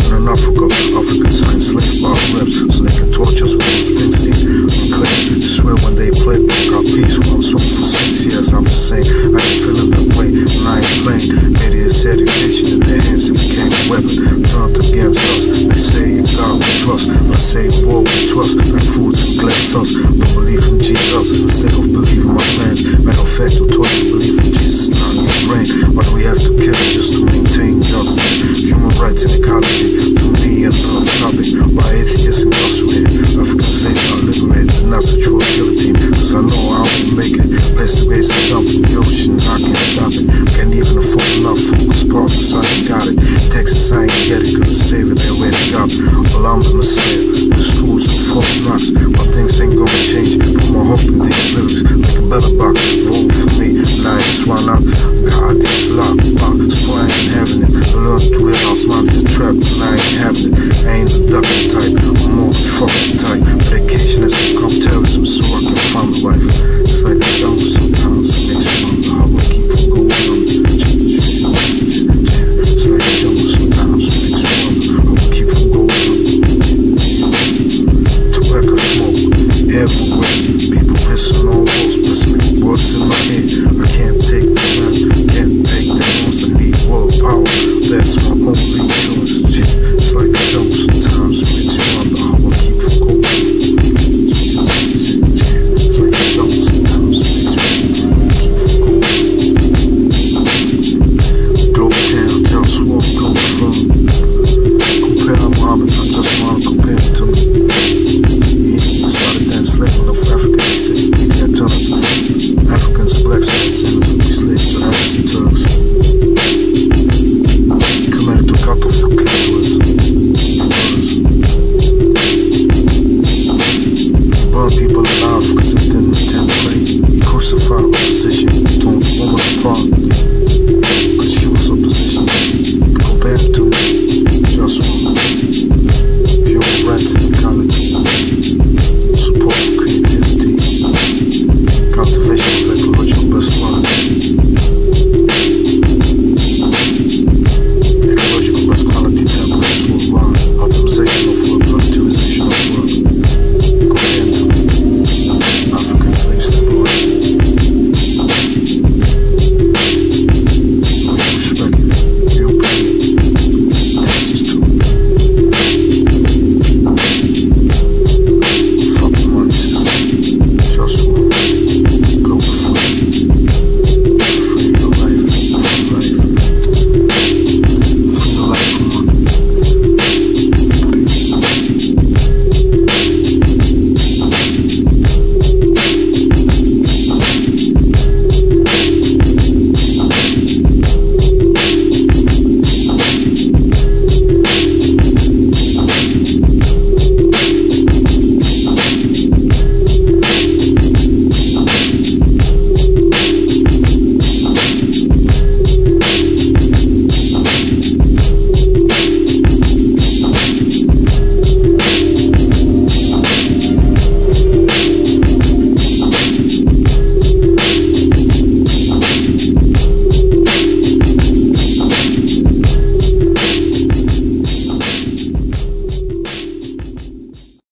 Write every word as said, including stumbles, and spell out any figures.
in Africa, Africans are enslaved by reps, so they can torture us with Springsteen and Clay. I swear when they play back our peace, one song for six years, I'm just saying, I ain't feeling that way, and I ain't playing. Media's education in their hands, it became a weapon, turned against us. They say in God we trust, I say in war we trust, like foods and glass us. Don't believe in Jesus, instead of believing my plans. Matter of fact, who taught you believe in Jesus, not in your brain. Why do we have to kill it just to maintain justice? Human rights and ecology, to me another topic. Why atheists incarcerated, African slaves are liberated, and that's a true guillotine. Cause I know I will make it, place the base and dump in the ocean, I can't stop it. Can't even afford enough focus partners, I ain't got it. Texas, I ain't get it, cause the savior they already got it. Well, I'm the messiah, the schools of folk knocks. My things ain't gonna change, put my hope in these lyrics, like a better box.